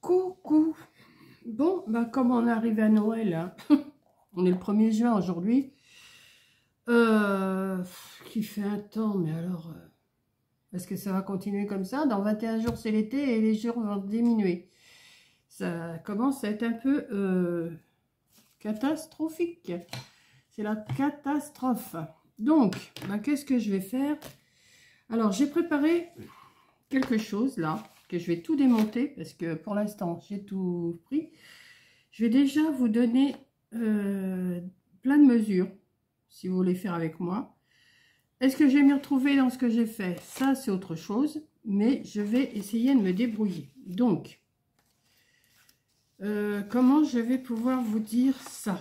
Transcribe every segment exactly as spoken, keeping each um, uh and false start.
Coucou. Bon, bah comme on arrive à Noël, hein, on est le premier juin aujourd'hui, euh, qui fait un temps, mais alors, euh, est-ce que ça va continuer comme ça? Dans vingt et un jours, c'est l'été et les jours vont diminuer. Ça commence à être un peu euh, catastrophique. C'est la catastrophe. Donc, bah, qu'est-ce que je vais faire? Alors, j'ai préparé quelque chose là, que je vais tout démonter, parce que pour l'instant, j'ai tout pris. Je vais déjà vous donner euh, plein de mesures, si vous voulez faire avec moi. Est-ce que je vais m'y retrouver dans ce que j'ai fait? Ça, c'est autre chose, mais je vais essayer de me débrouiller. Donc, euh, comment je vais pouvoir vous dire ça?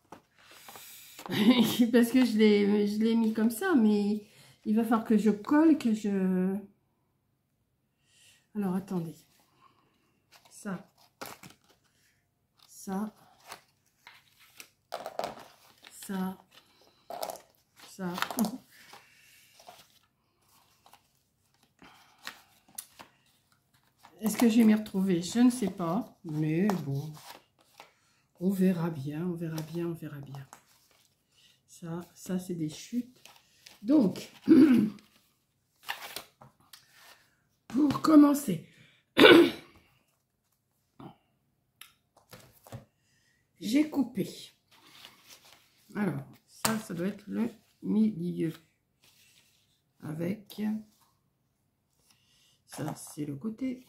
Parce que je l'ai je l'ai mis comme ça, mais il va falloir que je colle, que je... Alors, attendez. Ça. Ça. Ça. Ça. Est-ce que je vais m'y retrouver? Je ne sais pas. Mais bon. On verra bien, on verra bien, on verra bien. Ça, ça c'est des chutes. Donc, pour commencer, j'ai coupé. Alors, ça, ça doit être le milieu. Avec, ça, c'est le côté.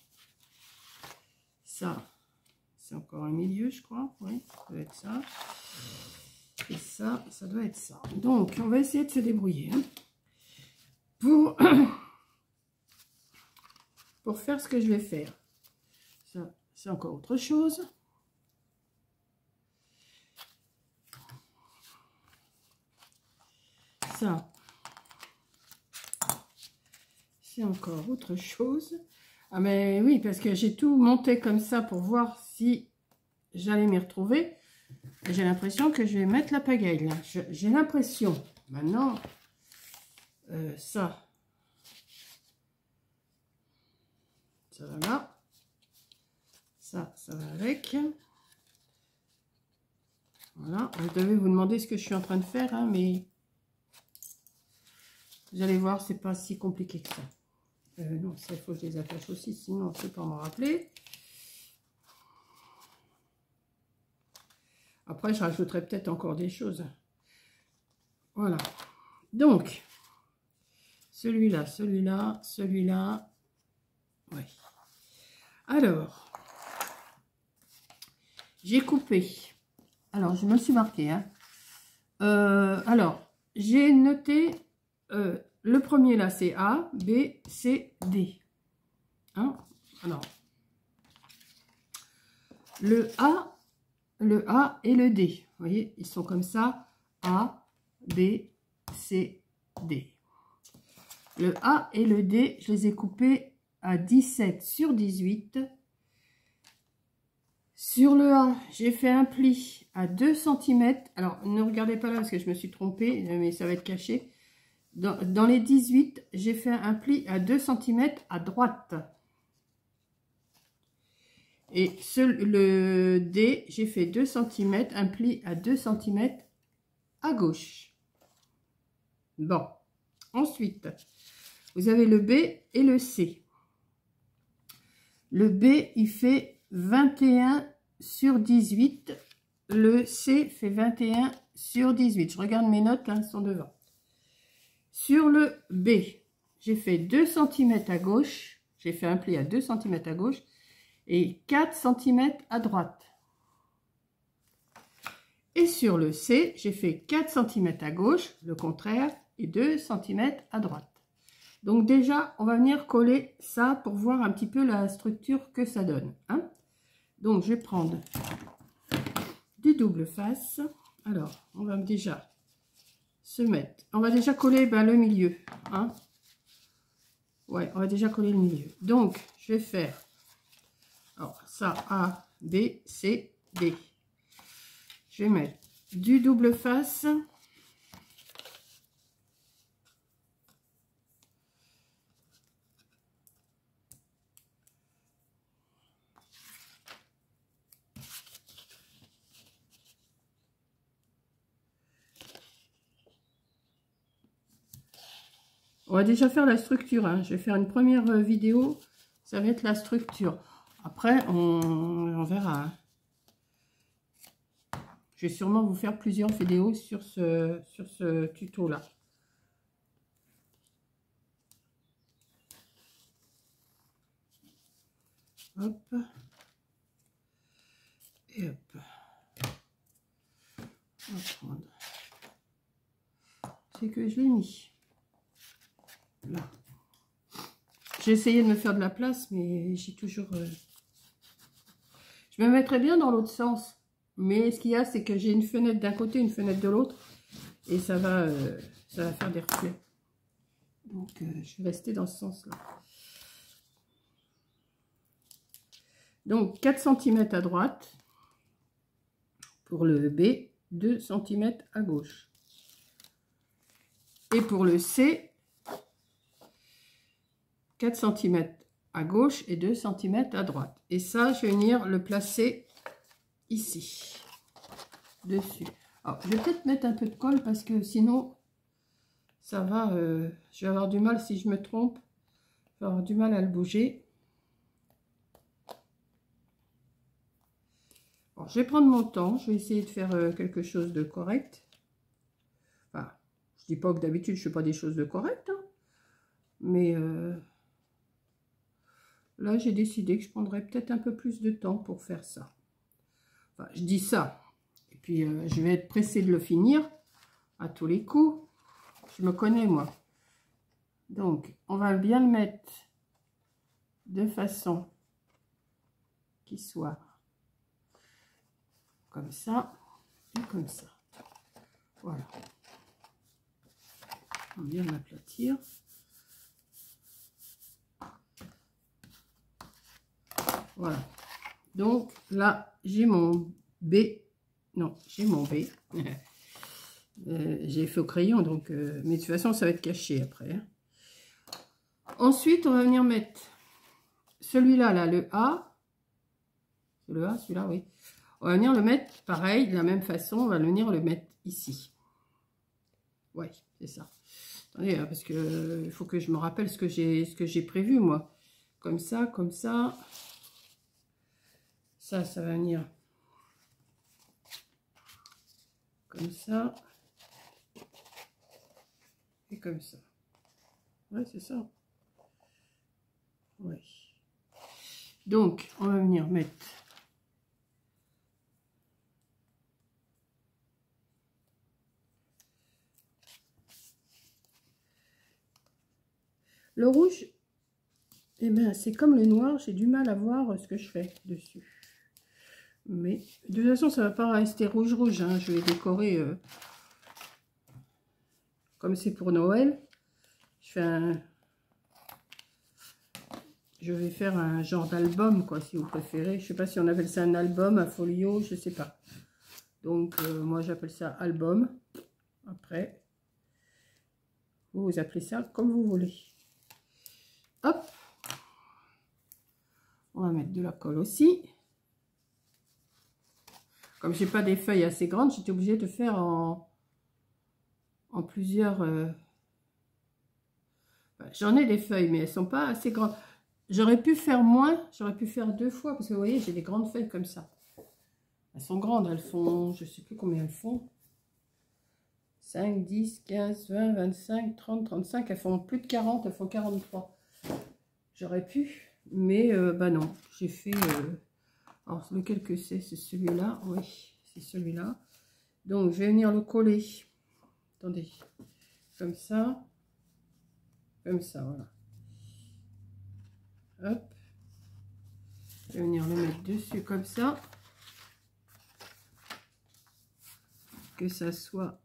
Ça, c'est encore un milieu, je crois. Oui, ça doit être ça. Et ça, ça doit être ça. Donc, on va essayer de se débrouiller. Hein, pour, pour faire ce que je vais faire. Ça, c'est encore autre chose. Ça, c'est encore autre chose. Ah mais oui, parce que j'ai tout monté comme ça pour voir si j'allais m'y retrouver. J'ai l'impression que je vais mettre la pagaille là. J'ai l'impression. Maintenant, euh, ça, ça va là. Ça, ça va avec. Voilà. Vous devez vous demander ce que je suis en train de faire, hein, mais vous allez voir, c'est pas si compliqué que ça. Euh, non, ça, il faut que je les attache aussi, sinon je ne sais pas m'en rappeler. Après, je rajouterai peut-être encore des choses. Voilà. Donc, celui-là, celui-là, celui-là. Oui. Alors, j'ai coupé. Alors, je me suis marqué. Hein. Euh, alors, j'ai noté... Euh, le premier là, c'est A, B, C, D. Hein? Alors, le A, le A et le D. Vous voyez, ils sont comme ça. A, B, C, D. Le A et le D, je les ai coupés à dix-sept sur dix-huit. Sur le A, j'ai fait un pli à deux centimètres. Alors, ne regardez pas là parce que je me suis trompée, mais ça va être caché. Dans, dans les dix-huit, j'ai fait un pli à deux centimètres à droite. Et ce, le D, j'ai fait deux centimètres, un pli à deux centimètres à gauche. Bon. Ensuite, vous avez le B et le C. Le B, il fait vingt et un sur dix-huit. Le C fait vingt et un sur dix-huit. Je regarde mes notes, hein, elles sont devant. Sur le B, j'ai fait deux centimètres à gauche, j'ai fait un pli à deux centimètres à gauche et quatre centimètres à droite. Et sur le C, j'ai fait quatre centimètres à gauche, le contraire, et deux centimètres à droite. Donc déjà, on va venir coller ça pour voir un petit peu la structure que ça donne. Hein. Donc je vais prendre du double face. Alors, on va déjà... se mettre. On va déjà coller ben, le milieu. Hein. Ouais, on va déjà coller le milieu. Donc, je vais faire alors, ça, A, B, C, D. Je vais mettre du double face. On va déjà faire la structure, hein. Je vais faire une première vidéo, ça va être la structure. Après, on, on verra. Hein. Je vais sûrement vous faire plusieurs vidéos sur ce, sur ce tuto-là. Hop. Et hop. On va prendre. C'est que je l'ai mis. Là. J'ai essayé de me faire de la place, mais j'ai toujours... Euh... Je me mettrais bien dans l'autre sens. Mais ce qu'il y a, c'est que j'ai une fenêtre d'un côté, une fenêtre de l'autre. Et ça va, euh, ça va faire des reflets. Donc, euh, je vais rester dans ce sens-là. Donc, quatre centimètres à droite pour le B, deux centimètres à gauche. Et pour le C, quatre centimètres à gauche et deux centimètres à droite. Et ça, je vais venir le placer ici, dessus. Alors, je vais peut-être mettre un peu de colle parce que sinon, ça va, euh, je vais avoir du mal si je me trompe. Je vais avoir du mal à le bouger. Bon, je vais prendre mon temps, je vais essayer de faire euh, quelque chose de correct. Enfin, je dis pas que d'habitude je fais pas des choses de correct, hein, mais euh, là j'ai décidé que je prendrais peut-être un peu plus de temps pour faire ça. Enfin, je dis ça, et puis euh, je vais être pressée de le finir à tous les coups. Je me connais moi. Donc, on va bien le mettre de façon qu'il soit comme ça et comme ça. Voilà. On va bien l'aplatir. Voilà. Donc là, j'ai mon B. Non, j'ai mon B. euh, j'ai fait au crayon, donc euh, mais de toute façon, ça va être caché après. Hein. Ensuite, on va venir mettre celui-là, là, le A. C'est le A, celui-là, oui. On va venir le mettre pareil, de la même façon, on va venir le mettre ici. Ouais, c'est ça. Attendez, hein, parce que euh, il faut que je me rappelle ce que j'ai ce que j'ai prévu, moi. Comme ça, comme ça. Ça, ça va venir comme ça. Et comme ça. Ouais, c'est ça. Ouais. Donc, on va venir mettre le rouge. Eh bien, c'est comme le noir, j'ai du mal à voir ce que je fais dessus. Mais de toute façon, ça ne va pas rester rouge-rouge. Hein. Je vais décorer euh, comme c'est pour Noël. Je fais un... Je vais faire un genre d'album, quoi, si vous préférez. Je ne sais pas si on appelle ça un album, un folio, je ne sais pas. Donc, euh, moi, j'appelle ça album. Après, vous, vous appelez ça comme vous voulez. Hop. On va mettre de la colle aussi. Comme j'ai pas des feuilles assez grandes, j'étais obligée de faire en, en plusieurs... Euh... Enfin, j'en ai des feuilles, mais elles sont pas assez grandes. J'aurais pu faire moins, j'aurais pu faire deux fois, parce que vous voyez, j'ai des grandes feuilles comme ça. Elles sont grandes, elles font, je sais plus combien elles font. cinq, dix, quinze, vingt, vingt-cinq, trente, trente-cinq, elles font plus de quarante, elles font quarante-trois. J'aurais pu, mais euh, bah non, j'ai fait... Euh... Alors, lequel que c'est? C'est celui-là, oui, c'est celui-là. Donc, je vais venir le coller. Attendez, comme ça, comme ça, voilà. Hop. Je vais venir le mettre dessus comme ça. Que ça soit...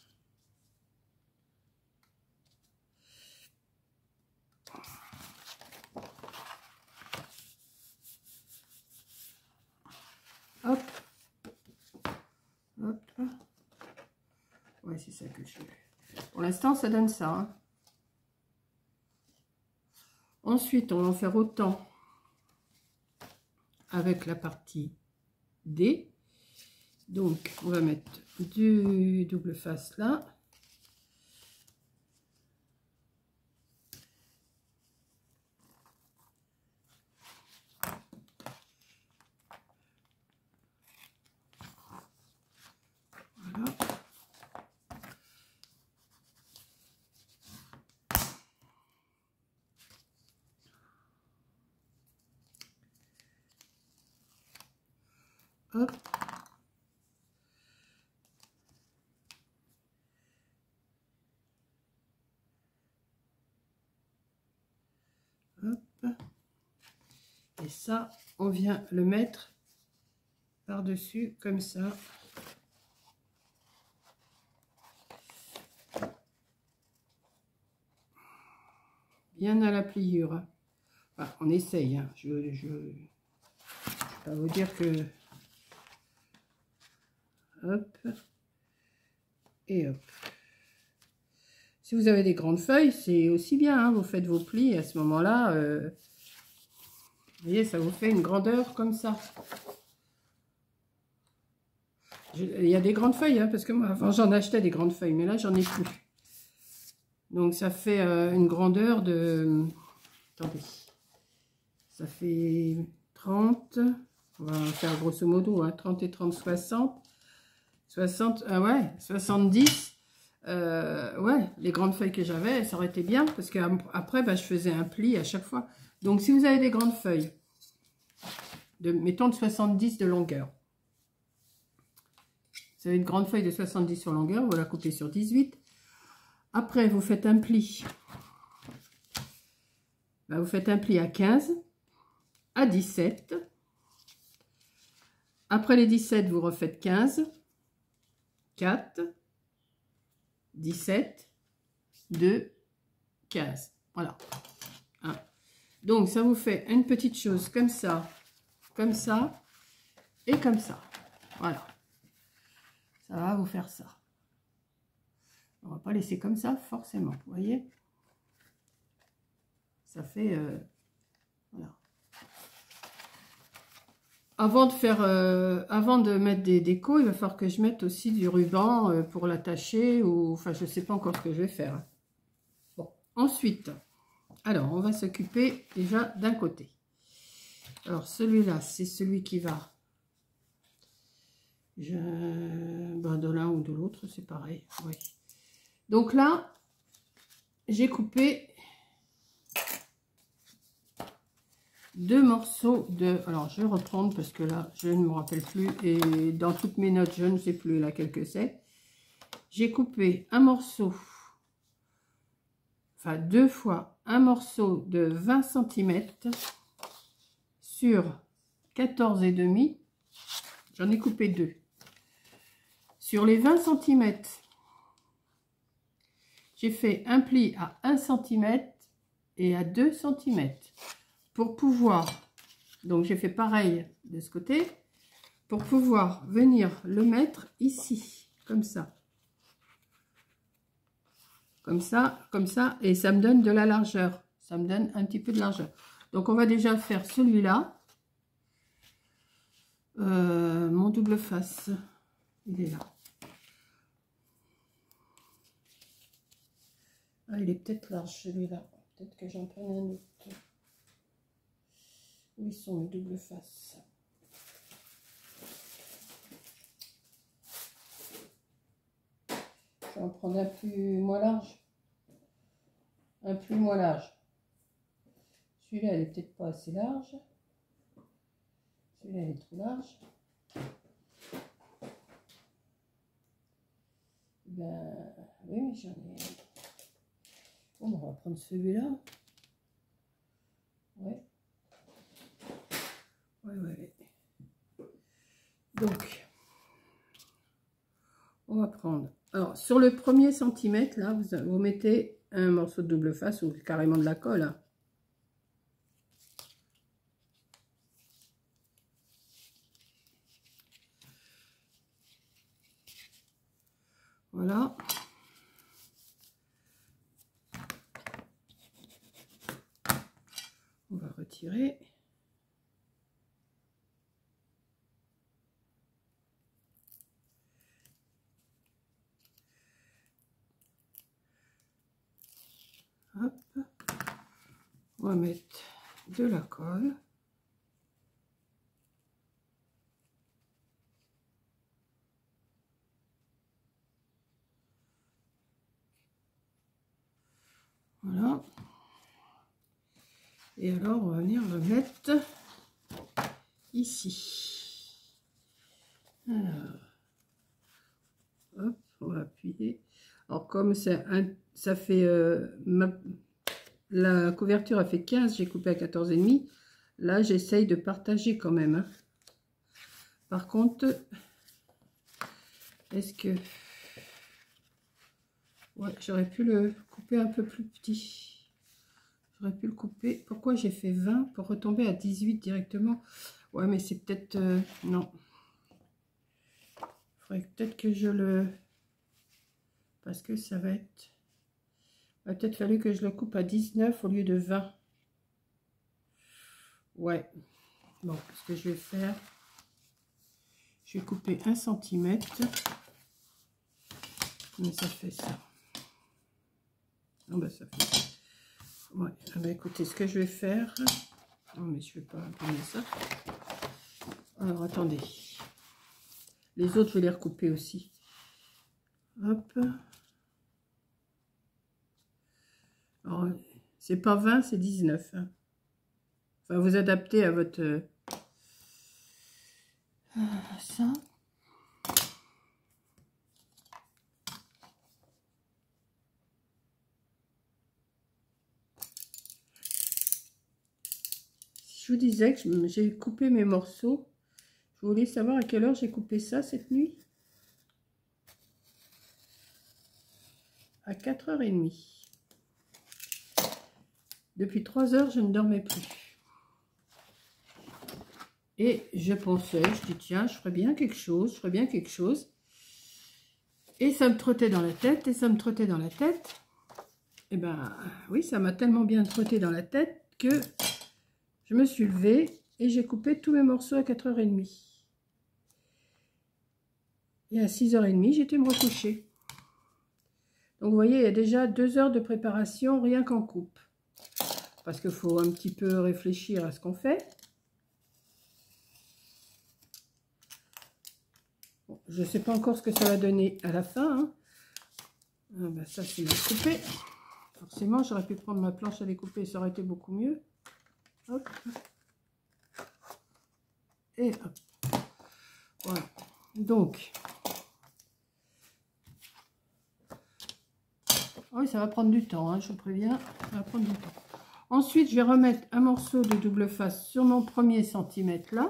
Hop. Hop. Ouais, c'est ça que je veux. Pour l'instant, ça donne ça. Hein. Ensuite, on va en faire autant avec la partie D. Donc, on va mettre du double face là. Hop. Hop. Et ça, on vient le mettre par-dessus, comme ça. Bien à la pliure. Enfin, on essaye. Hein. Je ne je, je vais pas vous dire que... Hop. Et hop. Si vous avez des grandes feuilles, c'est aussi bien. Hein. Vous faites vos plis à ce moment-là. Euh, vous voyez, ça vous fait une grandeur comme ça. Je, il y a des grandes feuilles, hein, parce que moi, avant, j'en achetais des grandes feuilles. Mais là, j'en ai plus. Donc, ça fait euh, une grandeur de... Attendez. Ça fait trente. On va faire grosso modo, hein, trente et trente, soixante. soixante, ah ouais, soixante-dix. Euh, ouais, les grandes feuilles que j'avais, ça aurait été bien. Parce qu'après, bah, je faisais un pli à chaque fois. Donc, si vous avez des grandes feuilles, de, mettons de soixante-dix de longueur. Vous avez une grande feuille de soixante-dix sur longueur, vous la coupez sur dix-huit. Après, vous faites un pli. Bah, vous faites un pli à quinze, à dix-sept. Après les dix-sept, vous refaites quinze, quatre, dix-sept, deux, quinze. Voilà. Hein. Donc, ça vous fait une petite chose comme ça, comme ça et comme ça. Voilà. Ça va vous faire ça. On va pas laisser comme ça, forcément. Vous voyez? Ça fait... Euh, voilà. Avant de faire, euh, avant de mettre des décos, il va falloir que je mette aussi du ruban euh, pour l'attacher, ou enfin je sais pas encore ce que je vais faire. Bon, ensuite, alors on va s'occuper déjà d'un côté. Alors celui-là, c'est celui qui va, je, ben, de l'un ou de l'autre, c'est pareil. Oui. Donc là, j'ai coupé deux morceaux de... Alors, je vais reprendre parce que là, je ne me rappelle plus. Et dans toutes mes notes, je ne sais plus laquelle que c'est. J'ai coupé un morceau, enfin deux fois, un morceau de vingt centimètres sur quatorze et demi. J'en ai coupé deux. Sur les vingt centimètres, j'ai fait un pli à un centimètre et à deux centimètres. Pour pouvoir, donc j'ai fait pareil de ce côté, pour pouvoir venir le mettre ici, comme ça. Comme ça, comme ça, et ça me donne de la largeur. Ça me donne un petit peu de largeur. Donc on va déjà faire celui-là. Euh, mon double face, il est là. Ah, il est peut-être large celui-là. Peut-être que j'en prenne un autre. Où ils sont mes doubles faces? Je vais en prendre un plus moins large. Un plus moins large. Celui-là, il est peut-être pas assez large. Celui-là, il est trop large. Ben, oui, mais j'en ai... Bon, on va prendre celui-là. Ouais. Ouais, ouais. Donc, on va prendre... Alors, sur le premier centimètre, là, vous, vous mettez un morceau de double face ou carrément de la colle. Hein. Voilà. On va retirer. Hop. On va mettre de la colle. Voilà. Et alors, on va venir le mettre ici. Alors, hop, on va appuyer. Alors comme ça, ça fait euh, ma, la couverture a fait quinze, j'ai coupé à quatorze et demi. Là, j'essaye de partager quand même. Hein. Par contre, est-ce que ouais, j'aurais pu le couper un peu plus petit. J'aurais pu le couper. Pourquoi j'ai fait vingt pour retomber à dix-huit directement? Ouais, mais c'est peut-être euh, non. Il faudrait peut-être que je le parce que ça va être. Il va peut-être fallu que je le coupe à dix-neuf au lieu de vingt. Ouais. Bon, ce que je vais faire, je vais couper un centimètre. Mais ça fait ça. Ah ben ça fait ça. Ouais. Ah ben écoutez, ce que je vais faire. Non mais je vais pas imprimer ça. Alors attendez. Les autres, je vais les recouper aussi. Hop. Alors, c'est pas vingt, c'est dix-neuf. Hein. Enfin, vous adaptez à votre... Euh, ça. Je vous disais que j'ai coupé mes morceaux. Je voulais savoir à quelle heure j'ai coupé ça cette nuit. À quatre heures trente. Depuis trois heures, je ne dormais plus. Et je pensais, je dis tiens, je ferais bien quelque chose, je ferais bien quelque chose. Et ça me trottait dans la tête, et ça me trottait dans la tête. Et ben oui, ça m'a tellement bien trotté dans la tête que je me suis levée et j'ai coupé tous mes morceaux à quatre heures trente. Et à six heures trente, j'étais me recoucher. Donc vous voyez, il y a déjà deux heures de préparation rien qu'en coupe. Parce qu'il faut un petit peu réfléchir à ce qu'on fait. Bon, je ne sais pas encore ce que ça va donner à la fin. Hein. Ah ben ça, c'est mal coupé. Forcément, j'aurais pu prendre ma planche à découper, ça aurait été beaucoup mieux. Hop. Et hop. Voilà. Donc, oui, ça va prendre du temps, hein, je vous préviens. Ça va prendre du temps. Ensuite, je vais remettre un morceau de double face sur mon premier centimètre là.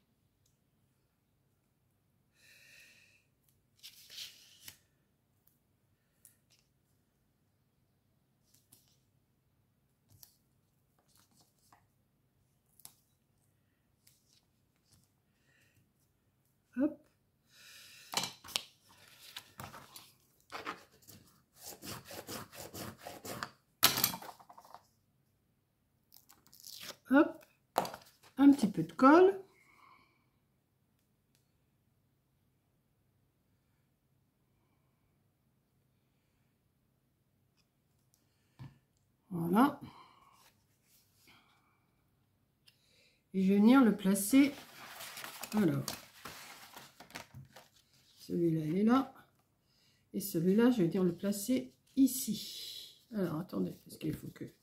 Hop. Hop. Un petit peu de colle. Voilà. Et je vais venir le placer. Alors, celui-là, il est là. Et celui-là, je vais venir le placer ici. Alors, attendez, parce qu'il faut que...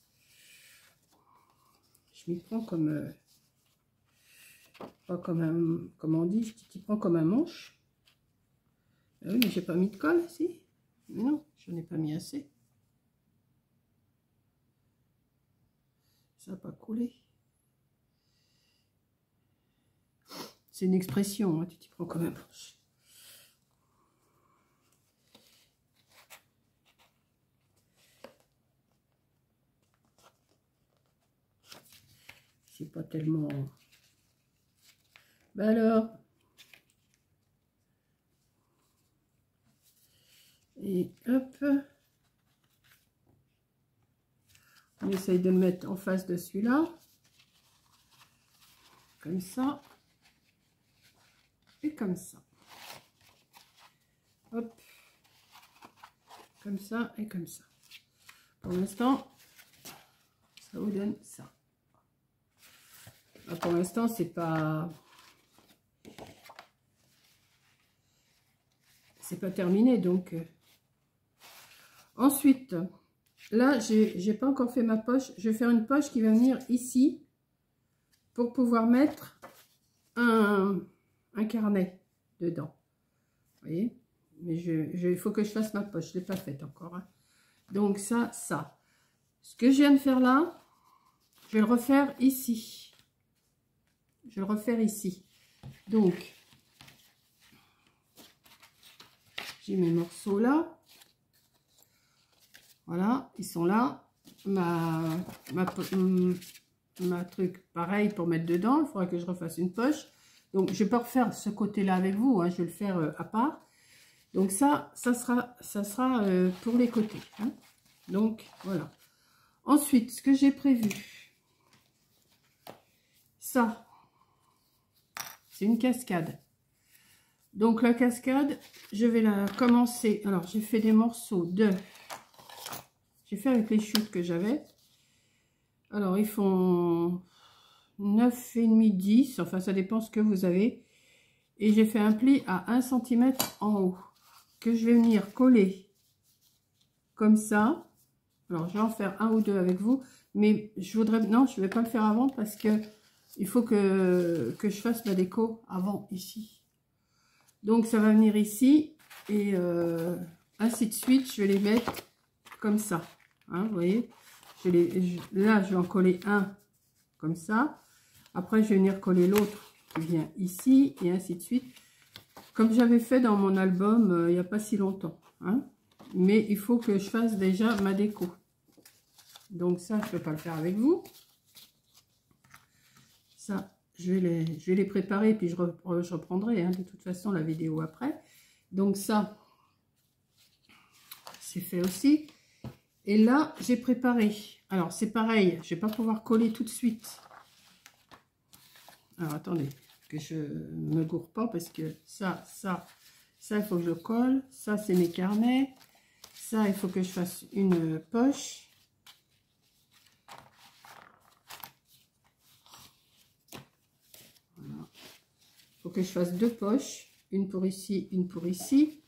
Je m'y prends comme... Euh, pas comme un... Comment on dit? Je t'y prends comme un manche. Ah oui, mais j'ai pas mis de colle, si? Mais non, je n'ai pas mis assez. Ça n'a pas coulé. C'est une expression, hein, tu t'y prends comme un manche. C'est pas tellement... Ben alors... Et hop, on essaye de le mettre en face de celui-là, comme ça, et comme ça. Hop, comme ça et comme ça. Pour l'instant, ça vous donne ça. Ah, pour l'instant, c'est pas... C'est pas terminé, donc... Ensuite, là, j'ai pas encore fait ma poche. Je vais faire une poche qui va venir ici pour pouvoir mettre un, un carnet. dedans. Vous voyez? Mais je, je, il faut que je fasse ma poche. Je ne l'ai pas faite encore. Hein. Donc ça, ça. Ce que je viens de faire là, je vais le refaire ici. Je vais le refaire ici. Donc, j'ai mes morceaux là. Voilà, ils sont là. Ma, ma, ma truc, pareil pour mettre dedans. Il faudra que je refasse une poche. Donc, je vais pas refaire ce côté-là avec vous. Hein, je vais le faire euh, à part. Donc, ça, ça sera, ça sera euh, pour les côtés. Hein. Donc, voilà. Ensuite, ce que j'ai prévu, ça, c'est une cascade. Donc, la cascade, je vais la commencer. Alors, j'ai fait des morceaux de... J'ai fait avec les chutes que j'avais. Alors, ils font neuf virgule cinq, dix. Enfin, ça dépend ce que vous avez. Et j'ai fait un pli à un centimètre en haut. Que je vais venir coller comme ça. Alors, je vais en faire un ou deux avec vous. Mais je voudrais... Non, je ne vais pas le faire avant parce que il faut que, que je fasse ma déco avant ici. Donc, ça va venir ici. Et euh, ainsi de suite, je vais les mettre comme ça. Hein, vous voyez, je les, je, là, je vais en coller un comme ça. Après, je vais venir coller l'autre qui vient ici et ainsi de suite. Comme j'avais fait dans mon album euh, il n'y a pas si longtemps. Hein. Mais il faut que je fasse déjà ma déco. Donc ça, je ne peux pas le faire avec vous. Ça, je vais les, je vais les préparer et puis je, repre, je reprendrai hein, de toute façon la vidéo après. Donc ça, c'est fait aussi. Et là, j'ai préparé. Alors, c'est pareil, je ne vais pas pouvoir coller tout de suite. Alors, attendez, que je ne me gourre pas parce que ça, ça, ça, il faut que je colle. Ça, c'est mes carnets. Ça, il faut que je fasse une poche. Voilà. Il faut que je fasse deux poches. Une pour ici, une pour ici.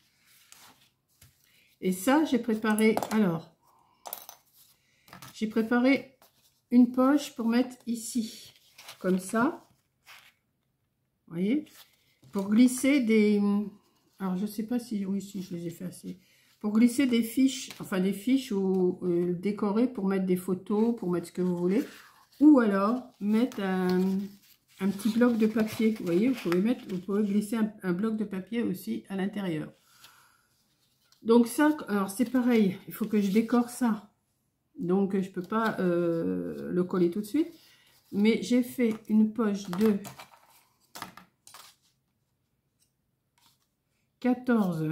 Et ça, j'ai préparé... Alors... J'ai préparé une poche pour mettre ici, comme ça. Vous voyez, pour glisser des... Alors, je ne sais pas si... Oui, si, je les ai fait assez. Pour glisser des fiches, enfin des fiches ou euh, décorer pour mettre des photos, pour mettre ce que vous voulez. Ou alors, mettre un, un petit bloc de papier. Vous voyez, vous pouvez, mettre, vous pouvez glisser un, un bloc de papier aussi à l'intérieur. Donc ça, alors c'est pareil, il faut que je décore ça. Donc, je ne peux pas euh, le coller tout de suite. Mais j'ai fait une poche de quatorze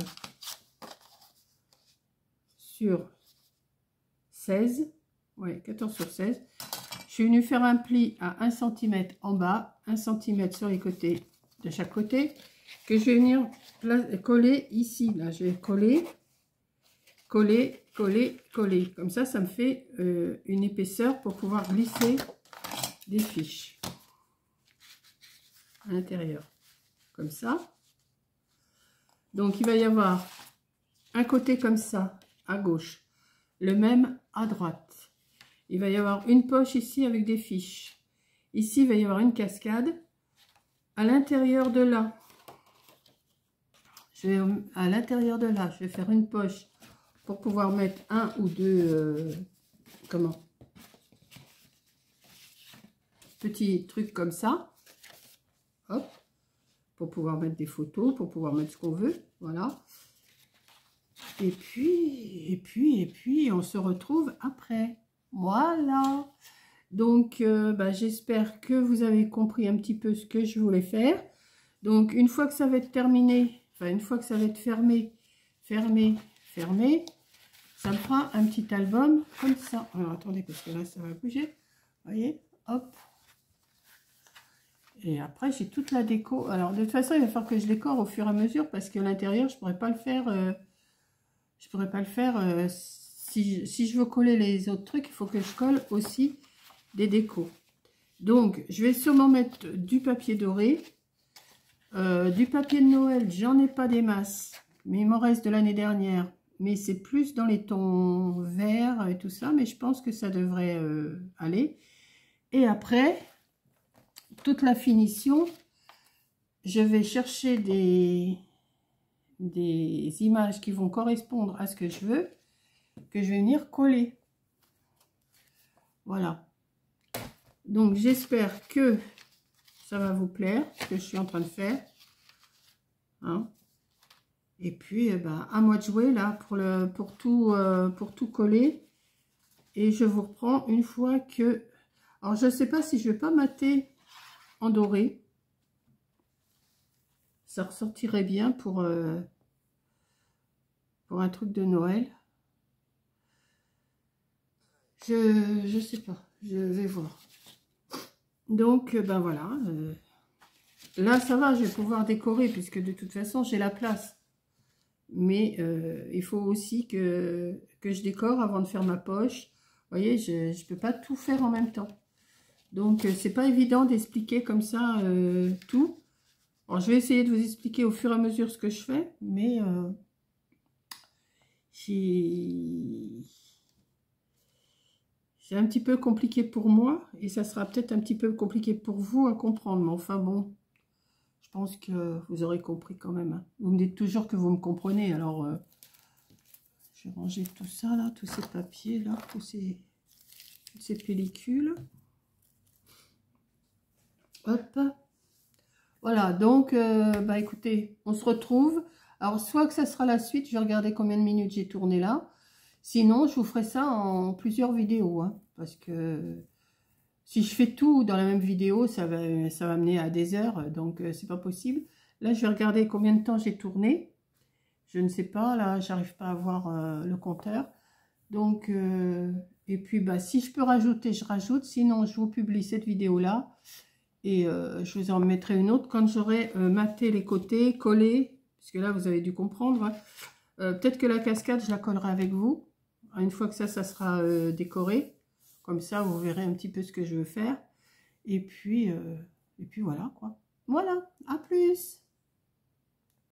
sur seize. Ouais, quatorze sur seize. Je suis venue faire un pli à un centimètre en bas, un centimètre sur les côtés, de chaque côté, que je vais venir coller ici. Là, je vais coller, coller, coller, coller. Comme ça, ça me fait euh, une épaisseur pour pouvoir glisser des fiches à l'intérieur. Comme ça. Donc, il va y avoir un côté comme ça, à gauche. Le même à droite. Il va y avoir une poche ici avec des fiches. Ici, il va y avoir une cascade. À l'intérieur de là, je vais, à l'intérieur de là, je vais faire une poche pour pouvoir mettre un ou deux, euh, comment, petits trucs comme ça. Hop, pour pouvoir mettre des photos, pour pouvoir mettre ce qu'on veut, voilà. Et puis, et puis, et puis, on se retrouve après. Voilà. Donc, euh, bah, j'espère que vous avez compris un petit peu ce que je voulais faire. Donc, une fois que ça va être terminé, enfin, une fois que ça va être fermé, fermé, fermé, ça me fera un petit album comme ça. Alors, attendez, parce que là, ça va bouger. Vous voyez, hop. Et après, j'ai toute la déco. Alors, de toute façon, il va falloir que je décore au fur et à mesure parce que l'intérieur, je ne pourrais pas le faire. Euh, je pourrais pas le faire. Euh, si, je, si je veux coller les autres trucs, il faut que je colle aussi des décos. Donc, je vais sûrement mettre du papier doré. Euh, du papier de Noël, j'en ai pas des masses. Mais il m'en reste de l'année dernière. Mais c'est plus dans les tons verts et tout ça. Mais je pense que ça devrait euh, aller. Et après... toute la finition, je vais chercher des, des images qui vont correspondre à ce que je veux, que je vais venir coller. Voilà. Donc, j'espère que ça va vous plaire, ce que je suis en train de faire. Hein. Et puis, eh ben, à moi de jouer, là, pour, le, pour, tout, euh, pour tout coller. Et je vous reprends une fois que... Alors, je ne sais pas si je vais pas mater en doré. Ça ressortirait bien pour, euh, pour un truc de Noël. Je je sais pas. Je vais voir. Donc, ben voilà. Euh, là, ça va, je vais pouvoir décorer puisque de toute façon, j'ai la place. Mais euh, il faut aussi que, que je décore avant de faire ma poche. Vous voyez, je ne peux pas tout faire en même temps. Donc, euh, c'est pas évident d'expliquer comme ça euh, tout. Alors, je vais essayer de vous expliquer au fur et à mesure ce que je fais. Mais euh, j'ai... C'est un petit peu compliqué pour moi et ça sera peut-être un petit peu compliqué pour vous à comprendre. Mais enfin bon, je pense que vous aurez compris quand même. Hein. Vous me dites toujours que vous me comprenez. Alors, euh, je vais ranger tout ça là, tous ces papiers là, tous ces, toutes ces pellicules. Hop. Voilà, donc, euh, bah écoutez, on se retrouve. Alors, soit que ça sera la suite, je vais regarder combien de minutes j'ai tourné là. Sinon, je vous ferai ça en plusieurs vidéos, hein, parce que si je fais tout dans la même vidéo, ça va, ça va mener à des heures, donc euh, c'est pas possible. Là, je vais regarder combien de temps j'ai tourné. Je ne sais pas, là, j'arrive pas à voir euh, le compteur. Donc, euh, et puis, bah, si je peux rajouter, je rajoute. Sinon, je vous publie cette vidéo-là. Et euh, je vous en mettrai une autre quand j'aurai euh, maté les côtés, collé. Parce que là, vous avez dû comprendre. Hein. Euh, peut-être que la cascade, je la collerai avec vous. Une fois que ça, ça sera euh, décoré. Comme ça, vous verrez un petit peu ce que je veux faire. Et puis, euh, et puis voilà, quoi. Voilà, à plus!